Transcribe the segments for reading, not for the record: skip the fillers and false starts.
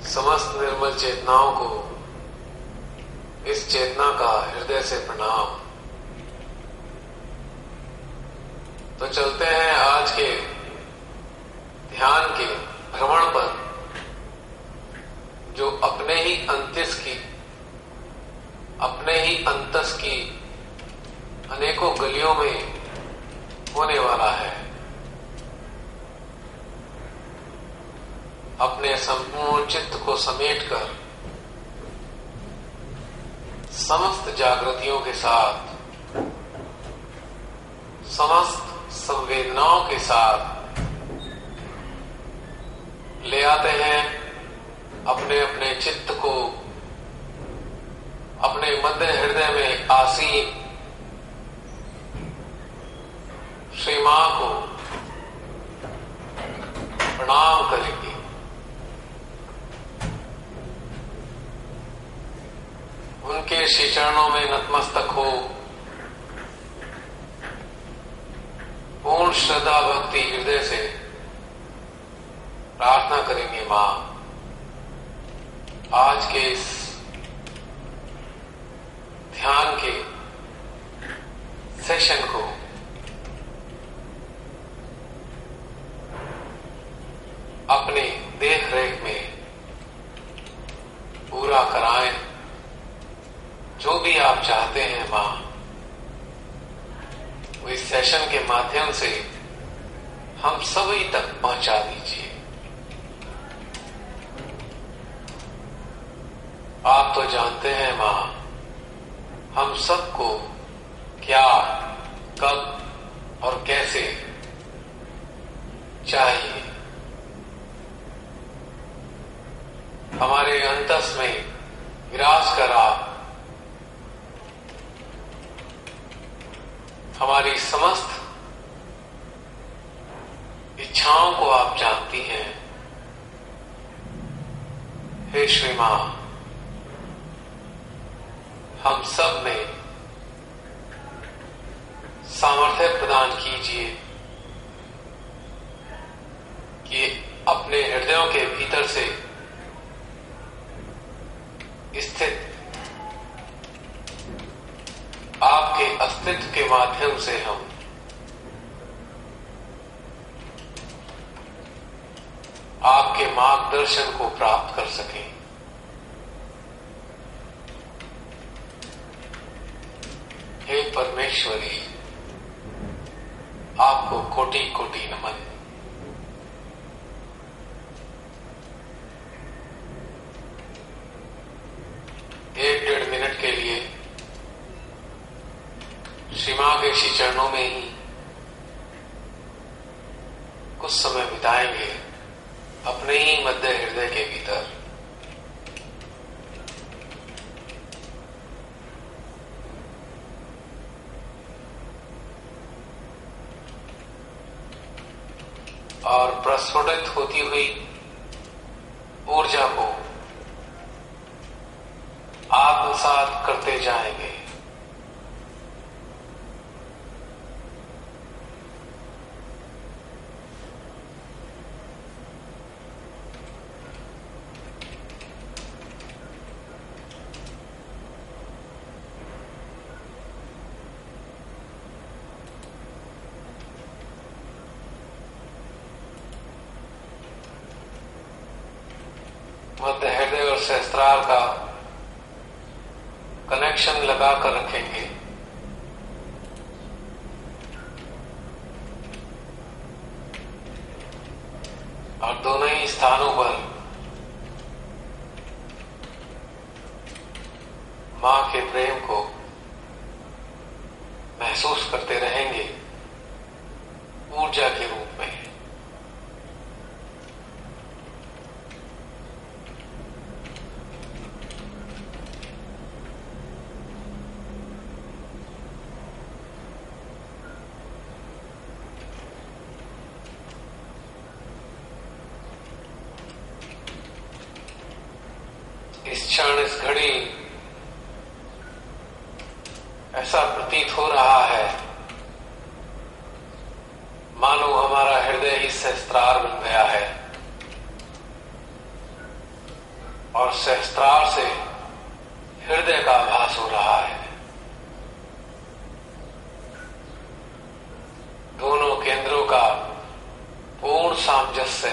समस्त निर्मल चेतनाओं को इस चेतना का हृदय से प्रणाम। तो चलते हैं आज के ध्यान के भ्रमण पर, जो अपने ही अंतस की अनेकों गलियों में होने वाला है। अपने संपूर्ण चित्त को समेटकर समस्त जागृतियों के साथ, समस्त संवेदनाओं के साथ ले आते हैं अपने अपने चित्त को अपने मध्य हृदय में आसीन श्री मां को प्रणाम करेंगे। उनके श्री चरणों में नतमस्तक हो, पूर्ण श्रद्धा भक्ति हृदय से प्रार्थना करेंगे। मां, आज के इस ध्यान के सेशन को अपने देख रेख में पूरा कराएं। जो भी आप चाहते हैं मां, वो इस सेशन के माध्यम से हम सभी तक पहुंचा दीजिए। आप तो जानते हैं मां, हम सबको क्या, कब और कैसे चाहिए। हमारे अंतस में विराज कर आप हमारी समस्त इच्छाओं को आप जानती हैं। हे श्री मां, हम सब में सामर्थ्य प्रदान कीजिए कि अपने हृदयों के भीतर से स्थित आपके अस्तित्व के माध्यम से हम आपके मार्गदर्शन को प्राप्त कर सकें। हे परमेश्वरी, आपको कोटि कोटि नमन। एक डेढ़ मिनट के लिए श्री मां के श्री चरणों में ही कुछ समय बिताएंगे, अपने ही मध्य हृदय के भीतर। और प्रस्फुटित होती हुई ऊर्जा को आत्मसात करते जाएंगे। मध्य हृदय और सहस्त्रार का कनेक्शन लगाकर रखेंगे। और दोनों ही स्थानों पर मां के प्रेम को महसूस करते रहेंगे ऊर्जा के रूप में। इस क्षण, इस घड़ी ऐसा प्रतीत हो रहा है मानो हमारा हृदय ही सहस्त्रार बन गया है। और सहस्त्रार से हृदय का आभास हो रहा है। दोनों केंद्रों का पूर्ण सामंजस्य,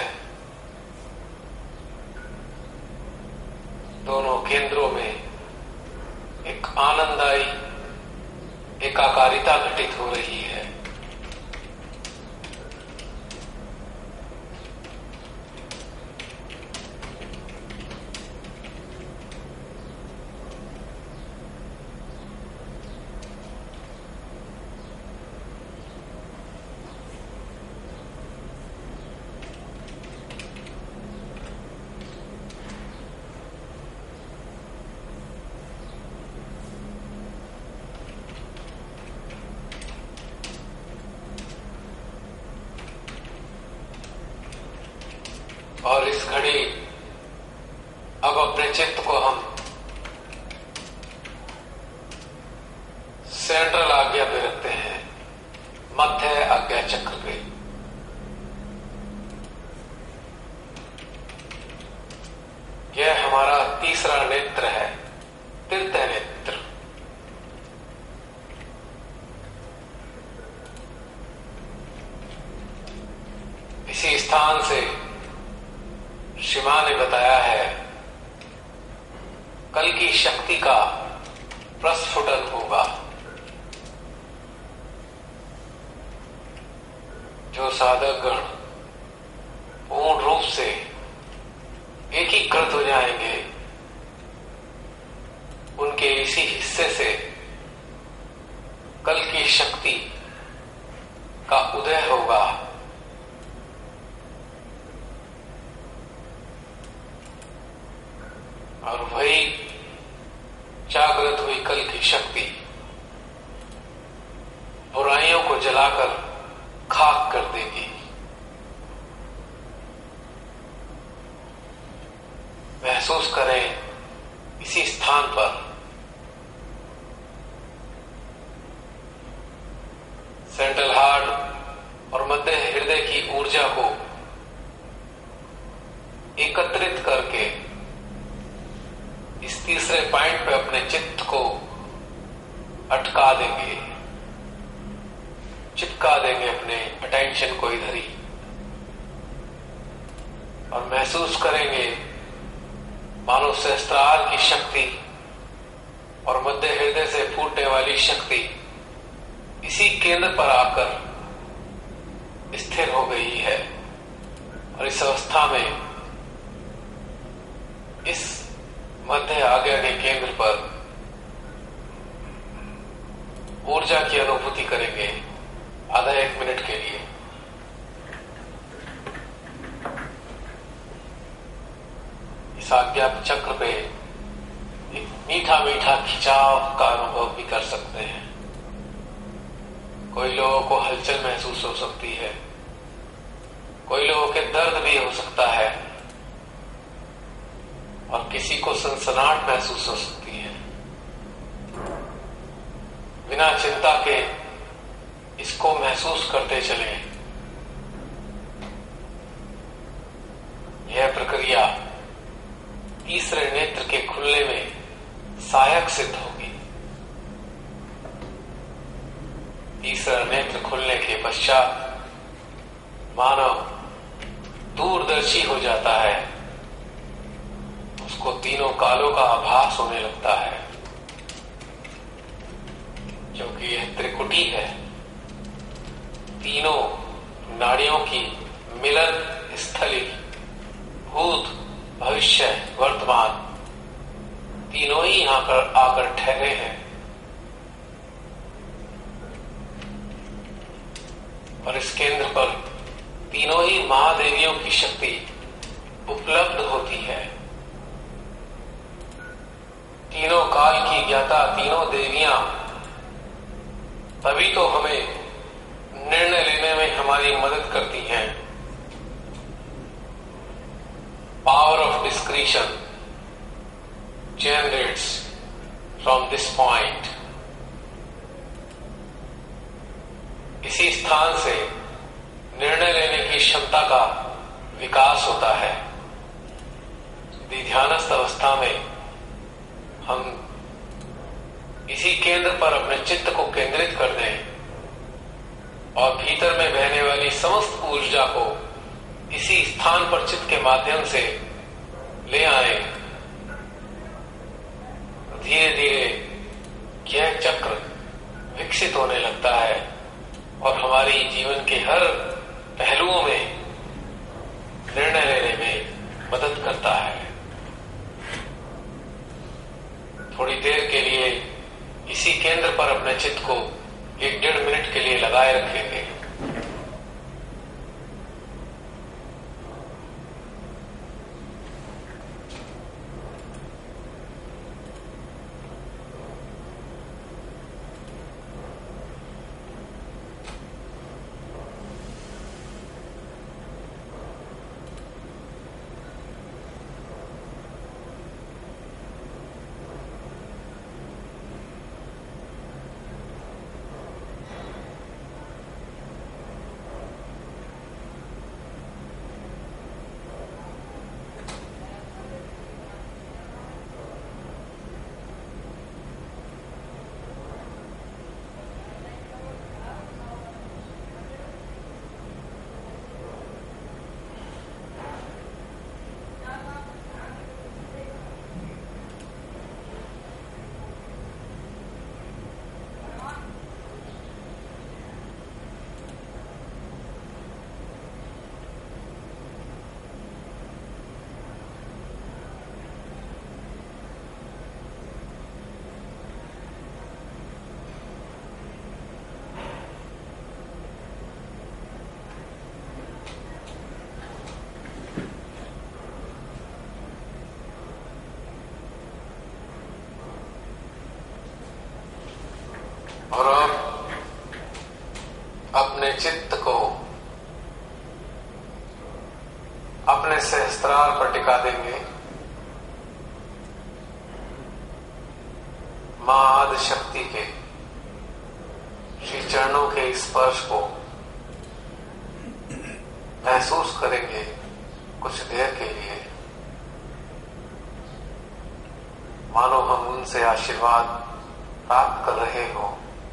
दोनों केंद्रों में एक आनंददायी एकाकारिता घटित हो रही है। और इस घड़ी अब अपने चित्त को हम सेंट्रल आज्ञा पे रखते हैं, मध्य आज्ञा चक्र पे। यह हमारा तीसरा नेत्र है, तृतीय नेत्र। इसी स्थान से श्री मां ने बताया है कल की शक्ति का प्रस्फुटन होगा, जो साधकगण पूर्ण रूप से एकीकृत हो जाएंगे, उनके इसी हिस्से से कल की शक्ति का उदय होगा। और वही जागृत हुई कल की शक्ति बुराइयों को जलाकर खाक कर देगी। महसूस करें इसी स्थान पर सेंट्रल हार्ट और मध्य हृदय की ऊर्जा को एकत्रित करके इस तीसरे पॉइंट पे अपने चित्त को अटका देंगे, चिपका देंगे अपने अटेंशन को इधर ही, और महसूस करेंगे मानो सहस्त्रार की शक्ति और मध्य हृदय से फूटने वाली शक्ति इसी केंद्र पर आकर स्थिर हो गई है। और इस अवस्था में इस मध्य आज्ञा के केंद्र पर ऊर्जा की अनुभूति करेंगे आधा 1 मिनट के लिए। इस आज्ञा चक्र पे एक मीठा मीठा खिंचाव का अनुभव भी कर सकते हैं। कोई लोगों को हलचल महसूस हो सकती है, कोई लोगों के दर्द भी हो सकता है, और किसी को सनसनाहट महसूस हो सकती है। बिना चिंता के इसको महसूस करते चले। यह प्रक्रिया तीसरे नेत्र के खुलने में सहायक सिद्ध होगी। तीसरा नेत्र खुलने के पश्चात मानव दूरदर्शी हो जाता है, उसको तीनों कालों का आभास होने लगता है, क्योंकि यह त्रिकुटी है। तीनों नाड़ियों की मिलन स्थली, भूत, भविष्य, वर्तमान, तीनों ही यहां पर आकर ठहरे हैं। और इस केंद्र पर तीनों ही महादेवियों की शक्ति उपलब्ध होती है। तीनों काल की ज्ञाता तीनों देवियां तभी तो हमें निर्णय लेने में हमारी मदद करती हैं। Power of discretion generates from this point। इसी स्थान से निर्णय लेने की क्षमता का विकास होता है। यदि ध्यानस्थ अवस्था में हम इसी केंद्र पर अपने चित्त को केंद्रित कर दें और भीतर में बहने वाली समस्त ऊर्जा को इसी स्थान पर चित्त के माध्यम से ले आए, धीरे धीरे यह चक्र विकसित होने लगता है और हमारी जीवन के हर पहलुओं में निर्णय लेने में मदद करता है। थोड़ी देर के लिए इसी केंद्र पर अपने चित्त को 1-1.5 मिनट के लिए लगाए रखेंगे। और अब अपने चित्त को अपने सहस्त्रार पर टिका देंगे। मां आदि शक्ति के श्री चरणों के स्पर्श को महसूस करेंगे कुछ देर के लिए, मानो हम उनसे आशीर्वाद प्राप्त कर रहे हो।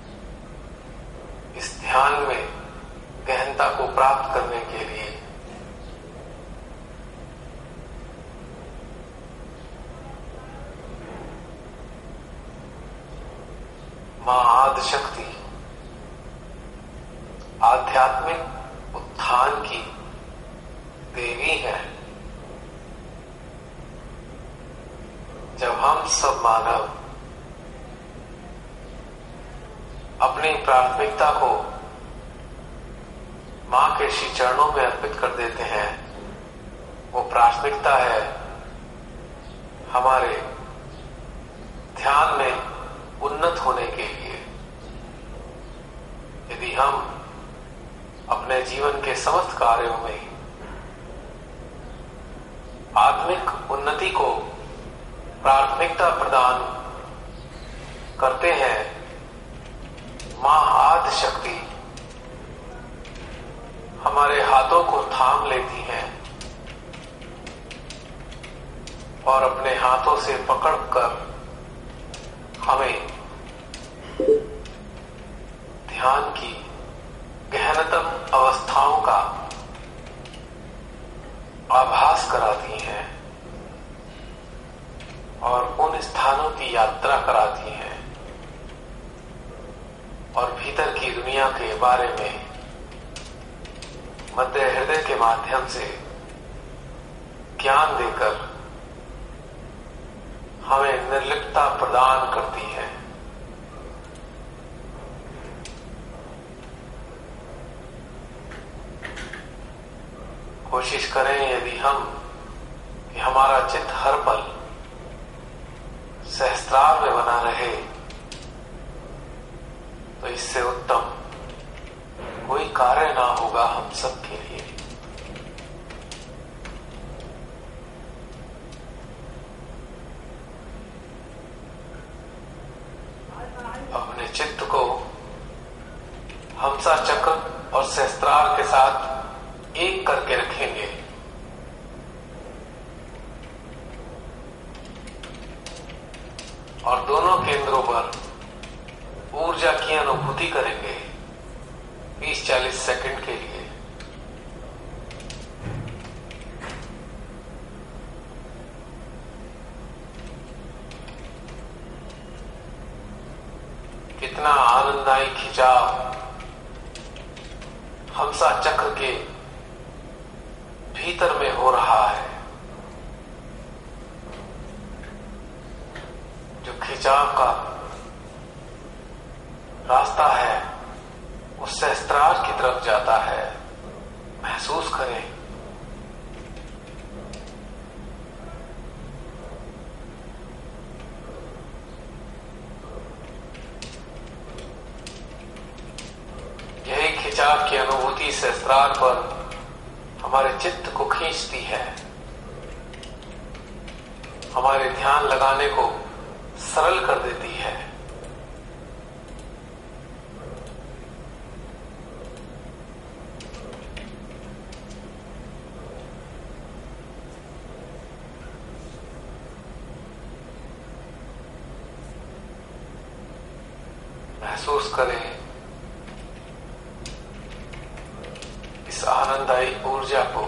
इस ध्यान में गहनता को प्राप्त करने के लिए मां आदि शक्ति आध्यात्मिक उत्थान की देवी है। जब हम सब मानव अपनी प्राथमिकता को मां के श्री चरणों में अर्पित कर देते हैं, वो प्राथमिकता है हमारे ध्यान में उन्नत होने के लिए। यदि हम अपने जीवन के समस्त कार्यों में आत्मिक उन्नति को प्राथमिकता प्रदान करते हैं, मां आदि शक्ति हमारे हाथों को थाम लेती हैं और अपने हाथों से पकड़कर हमें ध्यान की गहनतम अवस्थाओं का आभास कराती हैं और उन स्थानों की यात्रा कराती हैं और भीतर की दुनिया के बारे में मध्य हृदय के माध्यम से ज्ञान देकर हमें निर्लिप्तता प्रदान करती है। कोशिश करें यदि हम कि हमारा चित्त हर पल सहस्त्रार में बना रहे, तो इससे उत्तम कोई कार्य ना होगा हम सब के लिए। अपने चित्त को हमसा चक्र और सहस्त्रार के साथ एक करके रखेंगे और दोनों केंद्रों पर ऊर्जा की अनुभूति करेंगे 20-40 सेकंड के लिए। कितना आनंददायी खिंचाव हमसा चक्र के भीतर में हो रहा है। जो खिंचाव का रास्ता है वो सहस्त्रार की तरफ जाता है। महसूस करें। यही खिंचाव की अनुभूति सहस्त्रार पर हमारे चित्त को खींचती है, हमारे ध्यान लगाने को सरल कर देती है। महसूस करें इस आनंददायी ऊर्जा को।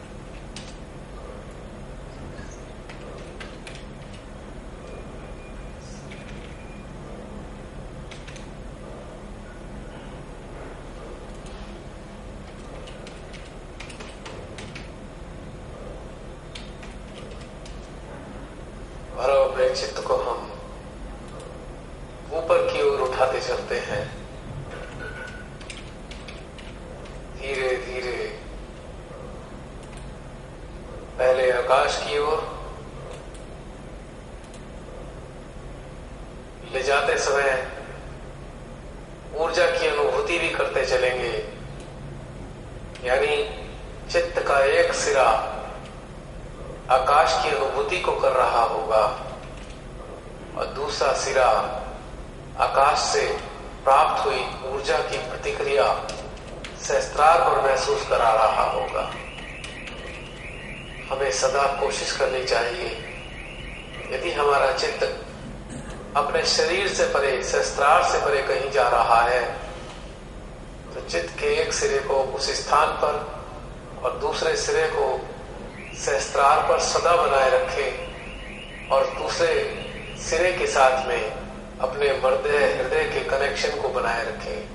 और अपने चित्त को हम ऊपर की ओर उठाते चलते हैं। धीरे धीरे पहले आकाश की ओर ले जाते समय ऊर्जा की अनुभूति भी करते चलेंगे। यानी चित्त का एक सिरा आकाश की अनुभूति को कर रहा होगा और दूसरा सिरा आकाश से प्राप्त हुई ऊर्जा की प्रतिक्रिया सहस्त्रार पर महसूस करा रहा होगा। हमें सदा कोशिश करनी चाहिए, यदि हमारा चित्त अपने शरीर से परे, सहस्त्रार से परे कहीं जा रहा है, तो चित्त के एक सिरे को उस स्थान पर और दूसरे सिरे को सहस्त्रार पर सदा बनाए रखें और दूसरे सिरे के साथ में अपने हृदय के कनेक्शन को बनाए रखें।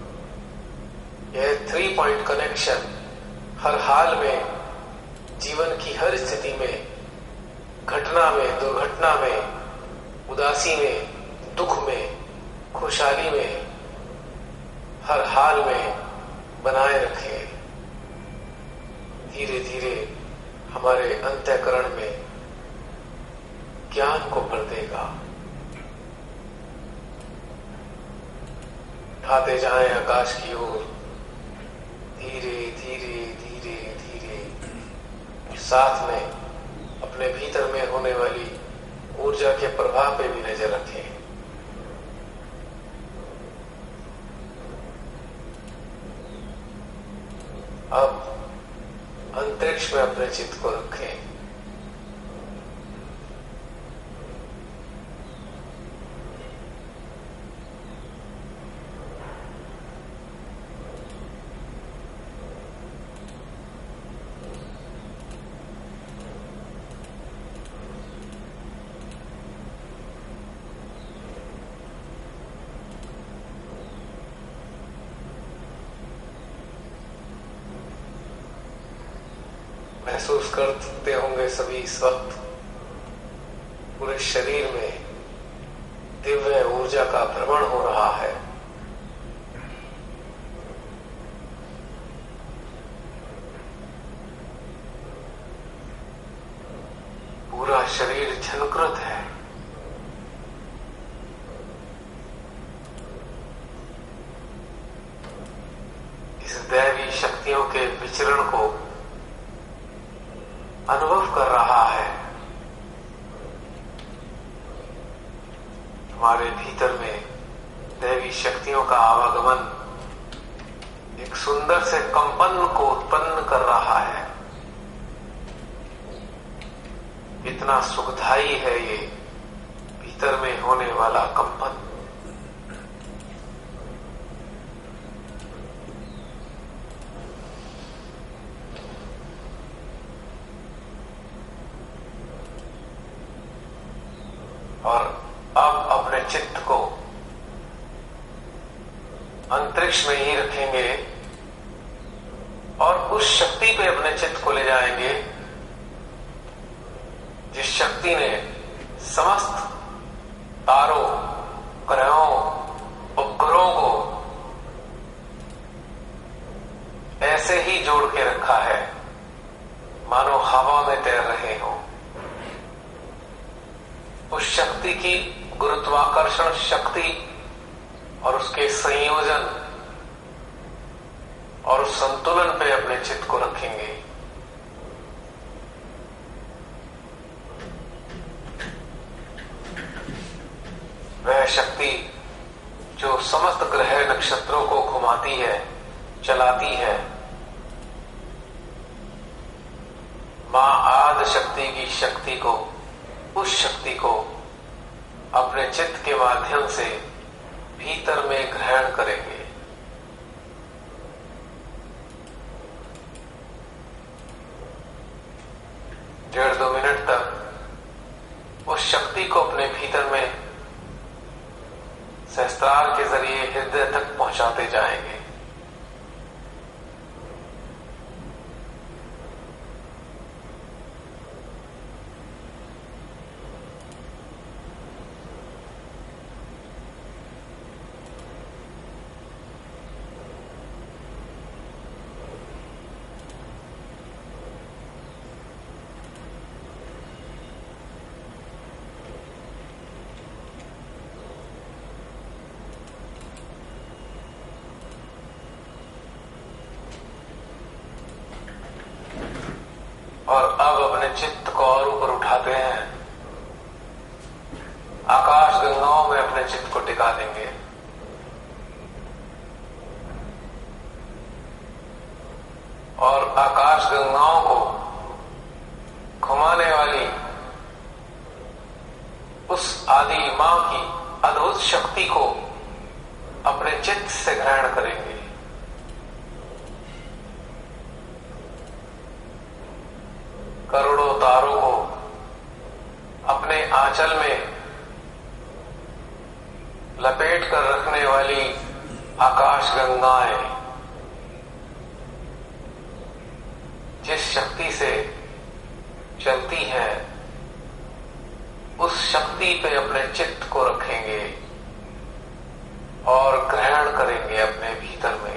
यह 3 पॉइंट कनेक्शन हर हाल में, जीवन की हर स्थिति में, घटना में, दुर्घटना में, उदासी में, दुख में, खुशहाली में, हर हाल में बनाए रखें। धीरे धीरे हमारे अंतःकरण में ज्ञान को भर देगा। उठाते जाएं आकाश की ओर, धीरे धीरे धीरे धीरे, और साथ में अपने भीतर में होने वाली ऊर्जा के प्रभाव पे भी नजर रखें। अब अंतरिक्ष में अपने चित्त को रखें। महसूस कर सकते होंगे सभी इस वक्त पूरे शरीर में दिव्य ऊर्जा का भ्रमण हो रहा है। पूरा शरीर झंकृत है। इस दैवी शक्तियों के विचरण को अनुभव कर रहा है। हमारे भीतर में दैवी शक्तियों का आवागमन एक सुंदर से कंपन को उत्पन्न कर रहा है। इतना सुखदायी है ये भीतर में होने वाला कंपन। और अब अपने चित्त को अंतरिक्ष में ही रखेंगे और उस शक्ति पे अपने चित्त को ले जाएंगे जिस शक्ति ने समस्त तारों, ग्रहों, उपग्रहों को ऐसे ही जोड़ के रखा है मानो हवा में तैर रहे हो। उस शक्ति की गुरुत्वाकर्षण शक्ति और उसके संयोजन और उस संतुलन पे अपने चित्त को रखेंगे। वह शक्ति जो समस्त ग्रह नक्षत्रों को घुमाती है, चलाती है, मां आदि शक्ति की शक्ति को, उस शक्ति को अपने चित्त के माध्यम से भीतर में ग्रहण करेंगे। डेढ़ 2 मिनट तक उस शक्ति को अपने भीतर में सहस्त्रार के जरिए हृदय तक पहुंचाते जाएंगे। और अब अपने चित्त को और ऊपर उठाते हैं, आकाश गंगाओं में अपने चित्त को टिका देंगे। और आकाश गंगाओं को घुमाने वाली उस आदि मां की अद्भुत शक्ति को अपने चित्त से ग्रहण करेंगे। करोड़ों तारों को अपने आंचल में लपेट कर रखने वाली आकाश गंगाएं जिस शक्ति से चलती है, उस शक्ति पे अपने चित्त को रखेंगे और ग्रहण करेंगे अपने भीतर में।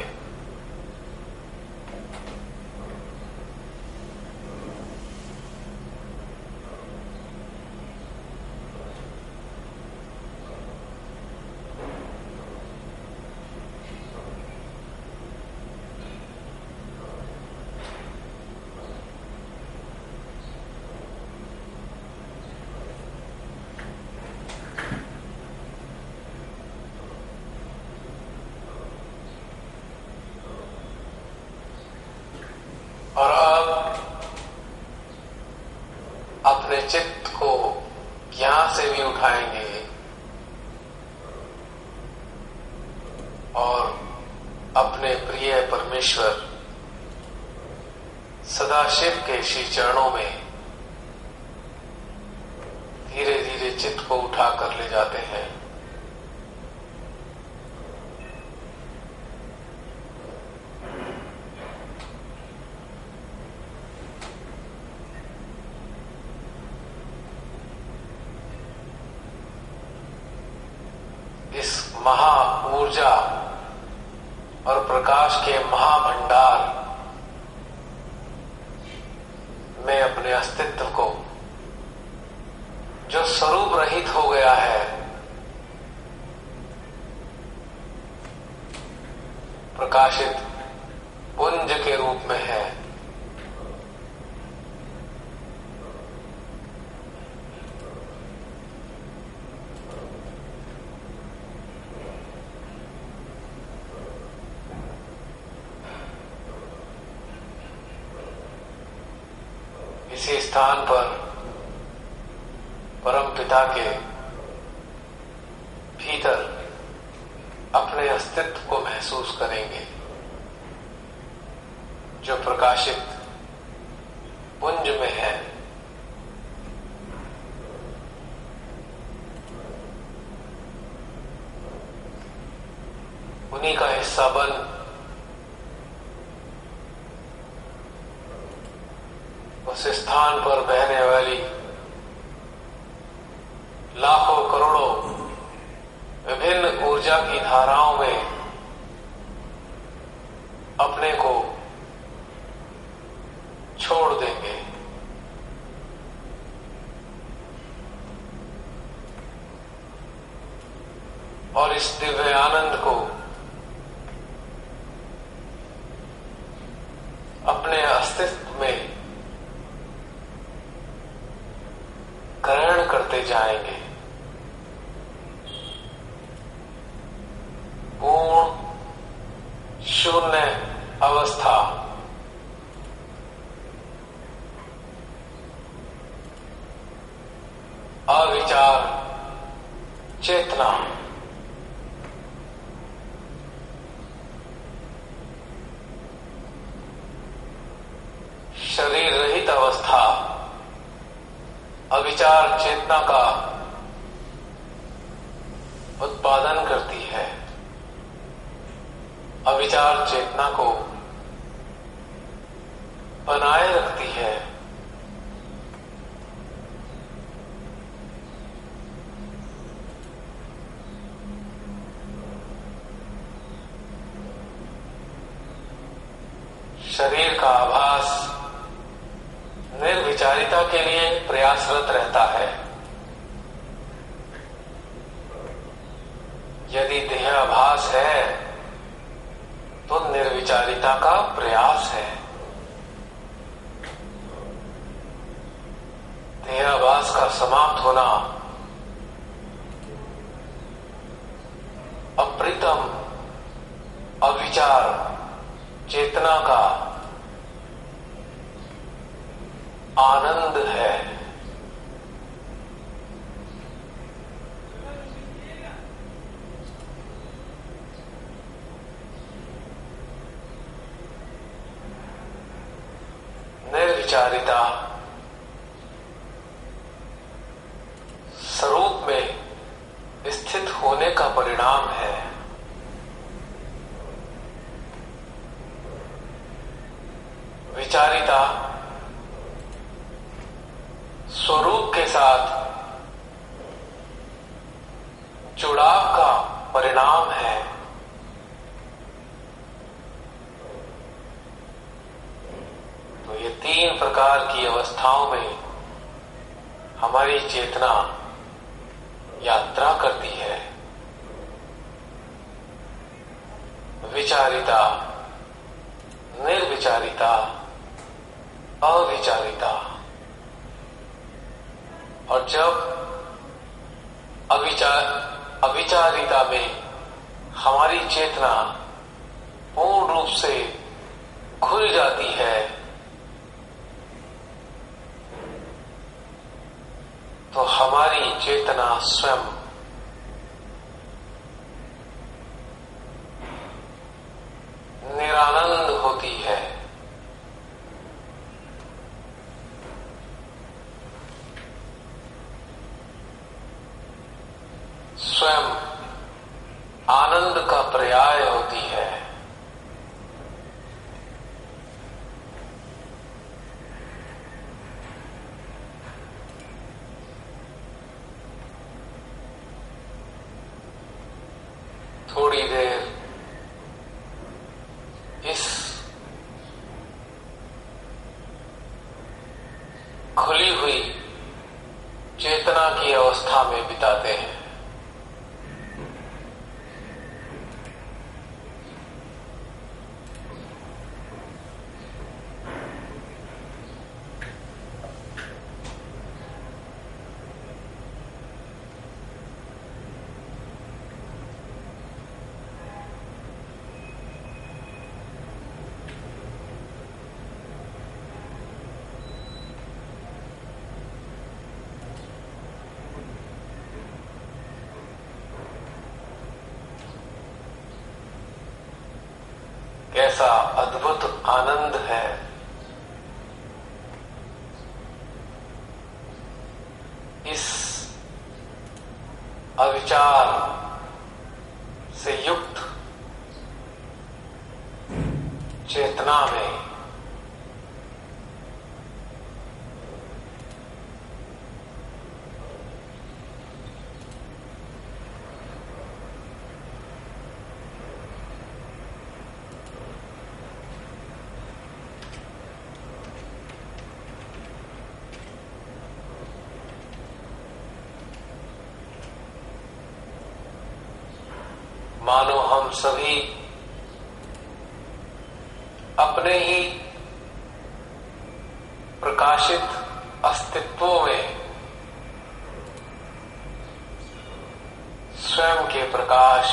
और अब अपने चित्त को यहां से भी उठाएंगे और अपने प्रिय परमेश्वर सदाशिव के श्री चरणों में धीरे धीरे चित्त को उठाकर ले जाते हैं। महा ऊर्जा और प्रकाश के महाभंडार में अपने अस्तित्व को, जो स्वरूप रहित हो गया है, प्रकाशित पुंज के रूप में है, इसी स्थान पर परम पिता के भीतर अपने अस्तित्व को महसूस करेंगे, जो प्रकाशित पुंज में है। उन्हीं का हिस्सा बन उस स्थान पर बहने वाली लाखों करोड़ों विभिन्न ऊर्जा की धाराओं में अपने को छोड़ देंगे। और इस दिव्य आनंद को अपने अस्तित्व में ग्रहण करते जाएंगे। पूर्ण शून्य अवस्था, अविचार चेतना, शरीर रहित अवस्था अविचार चेतना का उत्पादन करती है। अविचार चेतना को बनाए रखती है। शरीर का आभास निर्विचारिता के लिए प्रयासरत रहता है। यदि देहाभास है तो निर्विचारिता का प्रयास है। देहाभास का समाप्त होना अप्रीतम अविचार चेतना का आनंद है। निर्विचारिता स्वरूप में स्थित होने का परिणाम है। विचारिता स्वरूप के साथ जुड़ाव का परिणाम है। तो ये तीन प्रकार की अवस्थाओं में हमारी चेतना यात्रा करती है। विचारिता, निर्विचारिता, अविचारिता। और जब अविचारिता में हमारी चेतना पूर्ण रूप से खुल जाती है तो हमारी चेतना स्वयं निरानंद होती है। स्वयं आनंद का पर्याय होती है। थोड़ी देर इस खुली हुई चेतना की अवस्था में बिताते हैं। कैसा अद्भुत आनंद है। इस अविचार से युक्त चेतना में मानो हम सभी अपने ही प्रकाशित अस्तित्वों में स्वयं के प्रकाश,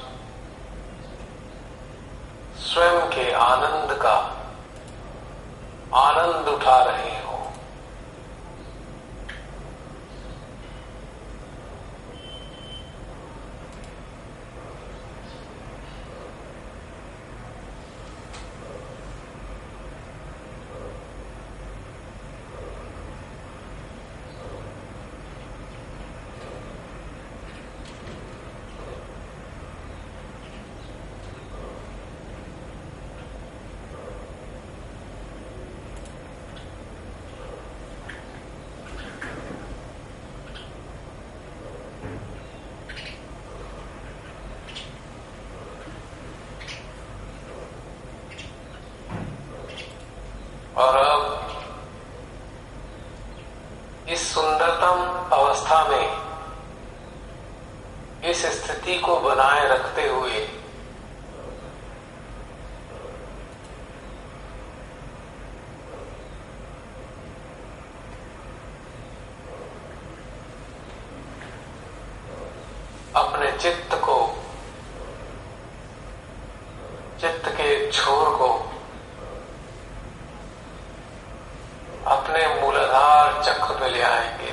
स्वयं के आनंद का आनंद उठा रहे हो। और अब इस सुंदरतम अवस्था में इस स्थिति को बनाए रखते हुए अपने चित्त को, चित्त के छोर को अपने मूलाधार चक्र पे ले आएंगे।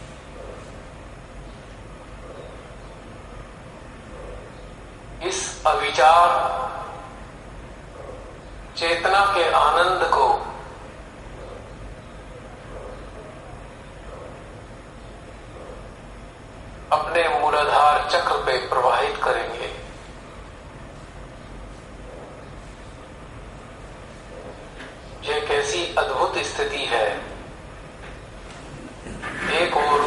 इस अविचार चेतना के आनंद को अपने मूलाधार चक्र पे प्रवाहित करेंगे। यह कैसी अद्भुत स्थिति है। एक ओर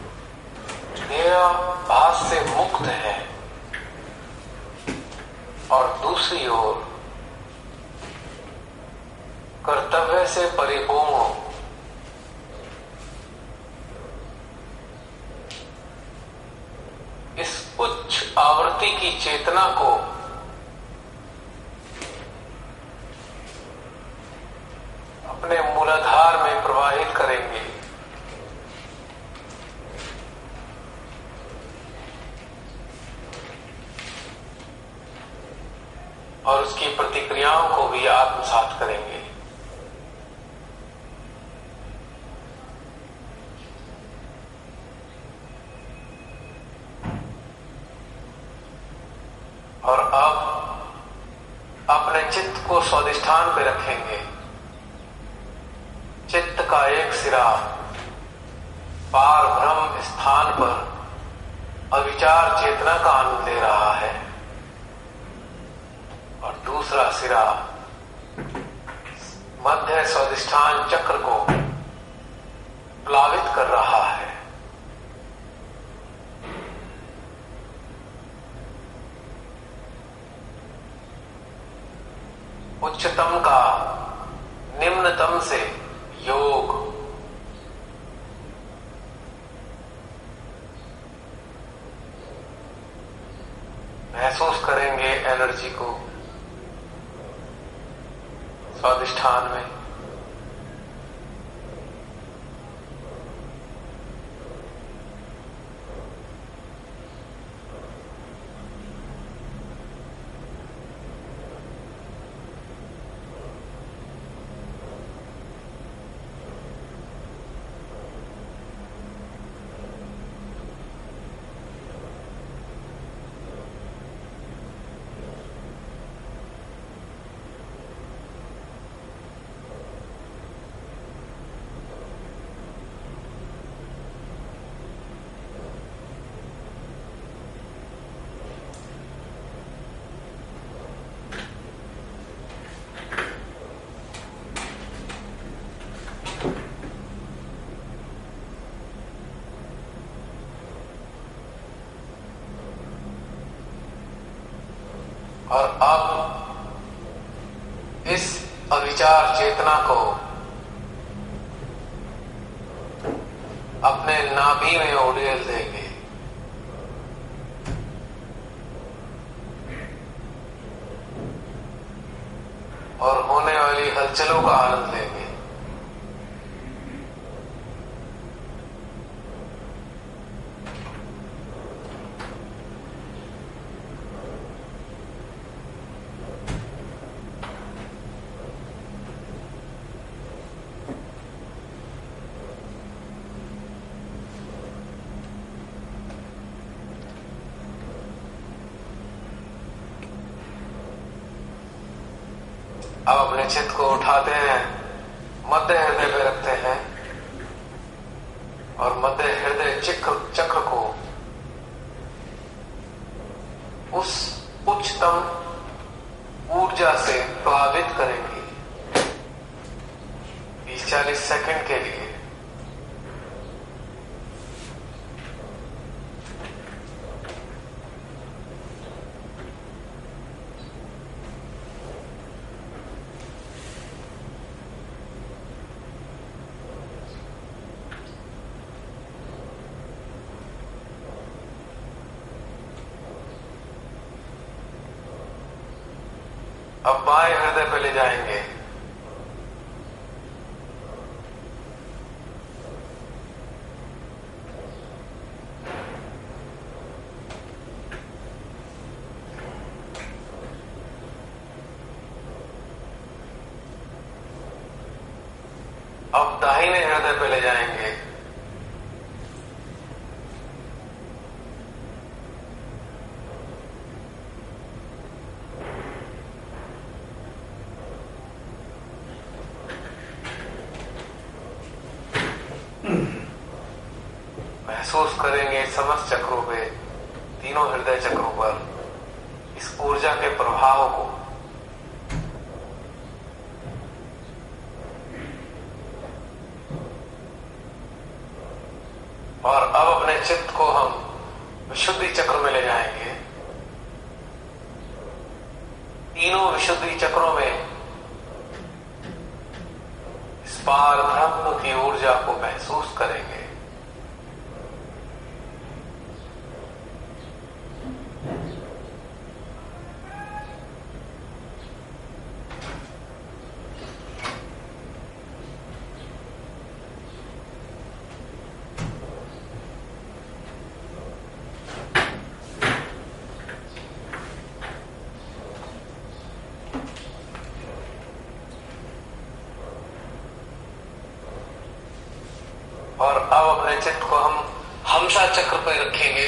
देहाभास से मुक्त है और दूसरी ओर कर्तव्य से परिपूर्ण इस उच्च आवृत्ति की चेतना को अपने मूलाधार में प्रवाहित करेंगे। और उसकी प्रतिक्रियाओं को भी आत्मसात करेंगे। और अब अपने चित्त को स्वाधिष्ठान पे रखेंगे। चित्त का एक सिरा पार ब्रह्म स्थान पर अविचार चेतना का आनंद ले रहा है और दूसरा सिरा मध्य स्वाधिष्ठान चक्र को प्लावित कर रहा है। उच्चतम का निम्नतम से योग, महसूस करेंगे एनर्जी को स्वाधिष्ठान में। और अब इस अविचार चेतना को अपने नाभि में उड़ेल देंगे। और होने वाली हलचलों का आनंद लेंगे। अब अपने चित्त को उठाते हैं, मध्य हृदय पे रखते हैं और मध्य हृदय चक्र को उस उच्चतम ऊर्जा से प्रभावित करेंगे 20-40 सेकंड के लिए। अब बाएं हृदय पे ले जाएंगे। अब दाहिने हृदय पे ले जाएंगे। महसूस करेंगे समस्त चक्रों पे, तीनों हृदय चक्रों पर इस ऊर्जा के प्रभाव को। और अब अपने चित्त को हम विशुद्धि चक्र में ले जाएंगे। तीनों विशुद्धि चक्रों में इस पार ब्रह्म की ऊर्जा को महसूस करेंगे। और अब अपने चित्त को हम हमसा चक्र पर रखेंगे।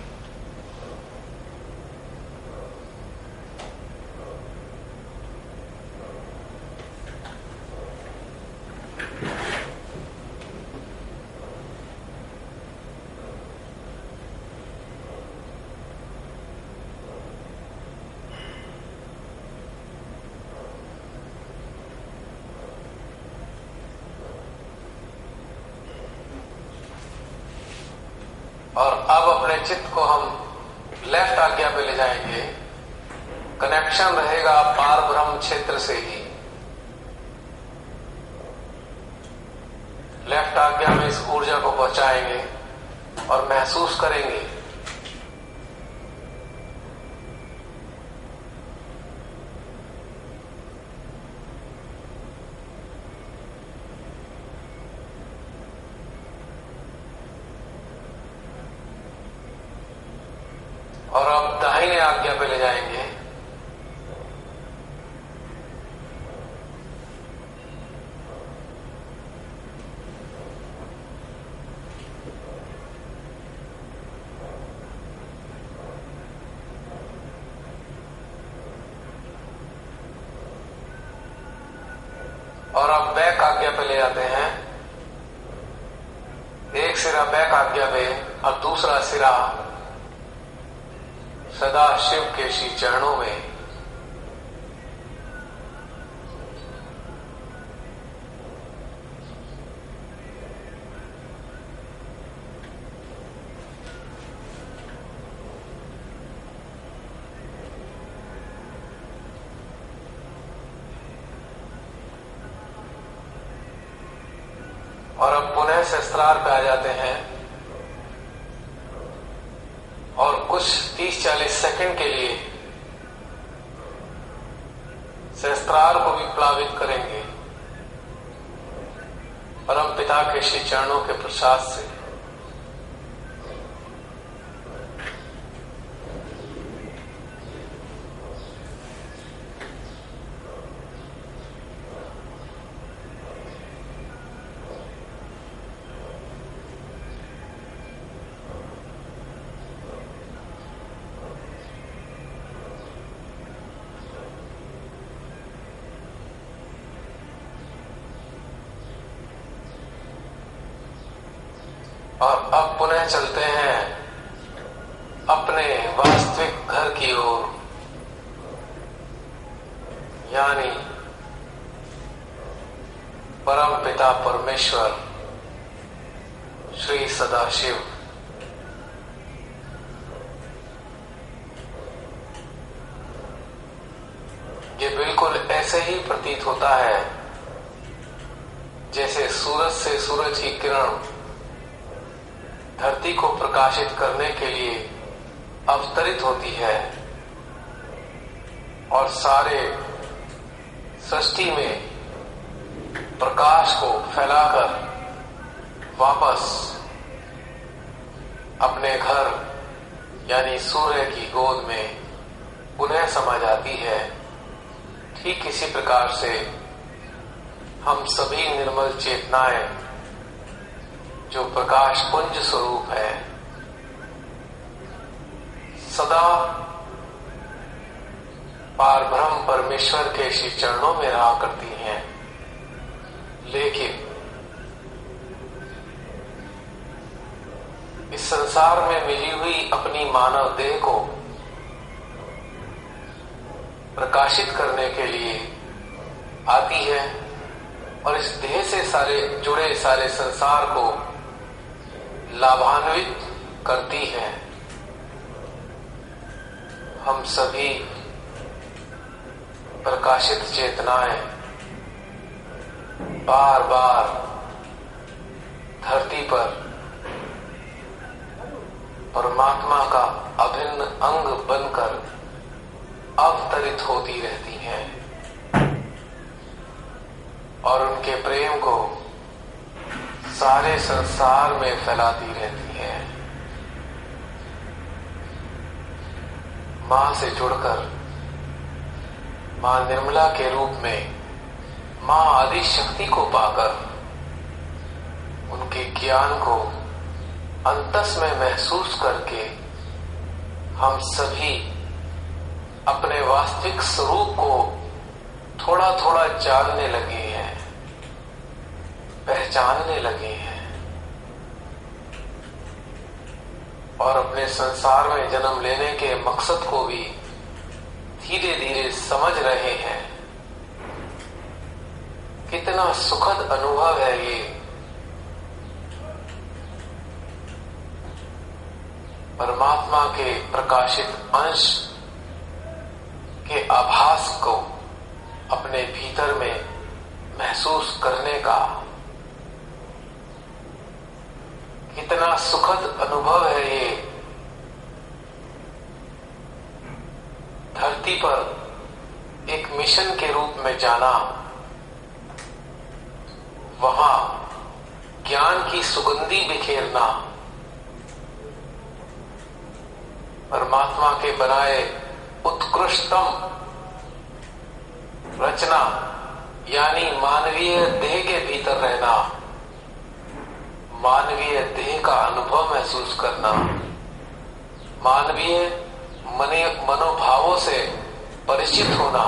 और अब अपने चित्त को हम लेफ्ट आज्ञा पे ले जाएंगे। कनेक्शन रहेगा पार ब्रह्म क्षेत्र से ही। लेफ्ट आज्ञा में इस ऊर्जा को पहुंचाएंगे और महसूस करेंगे और अब दाहिने आज्ञा पे ले जाएंगे। और अब बैक आज्ञा पे ले जाते हैं। एक सिरा बैक आज्ञा पे और दूसरा सिरा सदा शिव के श्री चरणों में। और अब पुनः सहस्त्रार पे आ जाते हैं और कुछ 30-40 सेकंड के लिए सहस्त्रार को भी प्लावित करेंगे परम पिता के श्री चरणों के प्रसाद से। और अब पुनः चलते हैं अपने वास्तविक घर की ओर, यानी परम पिता परमेश्वर श्री सदाशिव। ये बिल्कुल ऐसे ही प्रतीत होता है जैसे सूरज से सूरज की किरण धरती को प्रकाशित करने के लिए अवतरित होती है और सारे सृष्टि में प्रकाश को फैलाकर वापस अपने घर यानी सूर्य की गोद में पुनः समा जाती है। ठीक इसी प्रकार से हम सभी निर्मल चेतनाएं जो प्रकाश पुंज स्वरूप है सदा पारब्रह्म परमेश्वर के श्री चरणों में रहा करती हैं, लेकिन इस संसार में मिली हुई अपनी मानव देह को प्रकाशित करने के लिए आती है और इस देह से जुड़े सारे संसार को लाभान्वित करती है। हम सभी प्रकाशित चेतनाएं बार बार धरती पर परमात्मा का अभिन्न अंग बनकर अवतरित होती रहती हैं और उनके प्रेम को सारे संसार में फैलाती रहती है। मां से जुड़कर मां निर्मला के रूप में मां आदि शक्ति को पाकर उनके ज्ञान को अंतस में महसूस करके हम सभी अपने वास्तविक स्वरूप को थोड़ा थोड़ा जानने लगे हैं, पहचानने लगे हैं और अपने संसार में जन्म लेने के मकसद को भी धीरे धीरे समझ रहे हैं। कितना सुखद अनुभव है ये। परमात्मा के प्रकाशित अंश के आभास को अपने भीतर में महसूस करने का कितना सुखद अनुभव है ये। धरती पर एक मिशन के रूप में जाना, वहां ज्ञान की सुगंधी बिखेरना, परमात्मा के बनाए उत्कृष्टतम रचना यानी मानवीय देह के भीतर रहना, मानवीय देह का अनुभव महसूस करना, मानवीय मनोभावों से परिचित होना,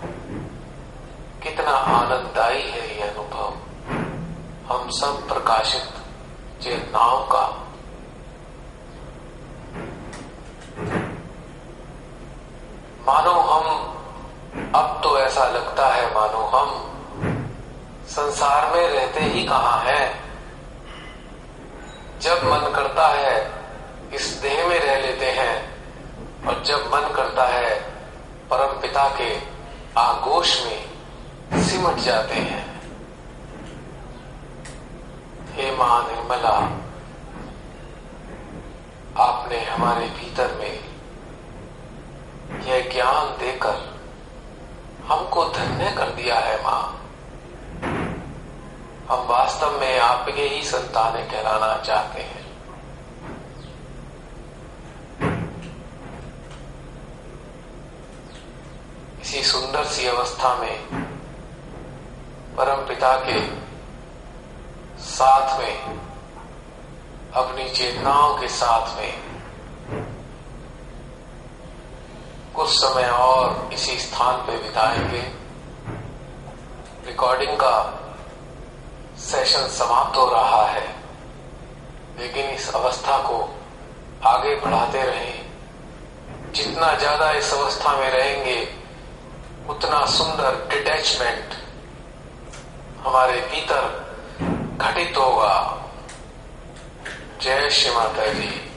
कितना आनंददायी है यह अनुभव हम सब प्रकाशित चेतनाओं का। मानो हम अब तो ऐसा लगता है मानो हम संसार में रहते ही कहाँ हैं। जब मन करता है इस देह में रह लेते हैं और जब मन करता है परम पिता के आगोश में सिमट जाते हैं। हे मां निर्मला, आपने हमारे भीतर में यह ज्ञान देकर हमको धन्य कर दिया है मां। हम वास्तव में आपके ही संतानें कहलाना चाहते हैं। इसी सुंदर सी अवस्था में परम पिता के साथ में, अपनी चेतनाओं के साथ में कुछ समय और इसी स्थान पे बिताएंगे। रिकॉर्डिंग का सेशन समाप्त हो रहा है, लेकिन इस अवस्था को आगे बढ़ाते रहें। जितना ज्यादा इस अवस्था में रहेंगे, उतना सुंदर डिटैचमेंट हमारे भीतर घटित होगा। जय श्री माता जी।